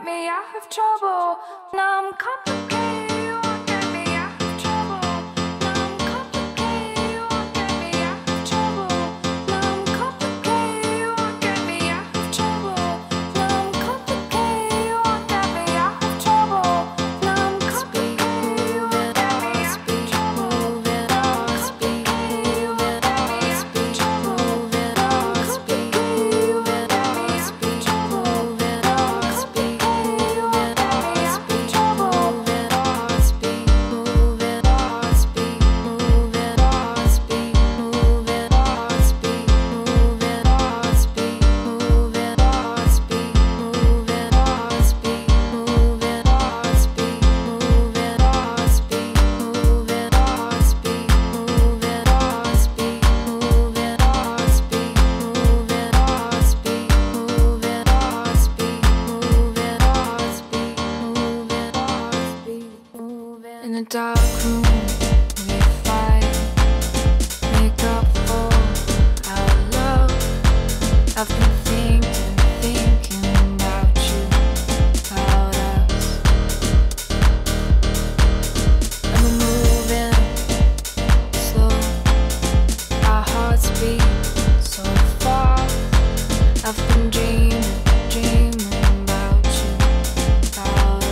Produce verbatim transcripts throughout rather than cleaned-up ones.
get me out of trouble. Now I'm complicated, you won't get me out of trouble. Now I'm complicated, you won't get me out of trouble. Now I'm complicated, you won't get me out of trouble. Now I'm complicated, you won't get me out of trouble. Now I'm complicated, you won't get me out of trouble. In a dark room, we fight, make up for our love. I've been thinking, thinking about you, about us. And we're moving slow, our hearts beat so far. I've been dreaming, dreaming about you, about us.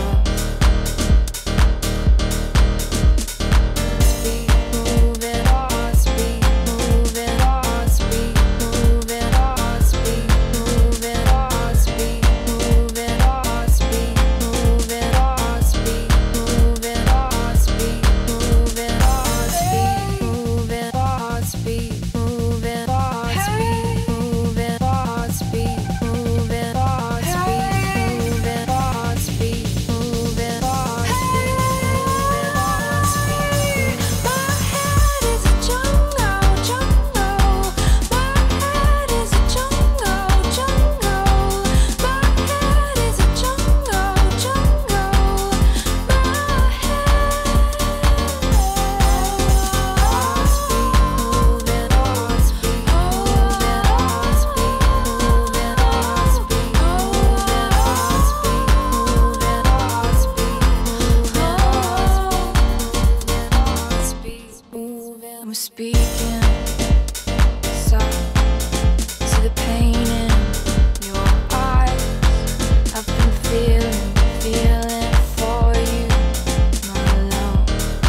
We're speaking soft to the pain in your eyes. I've been feeling, feeling for you, my love.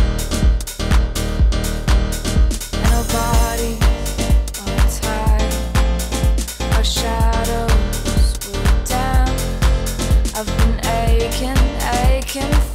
And our bodies are tied, our shadows will dance. I've been aching, aching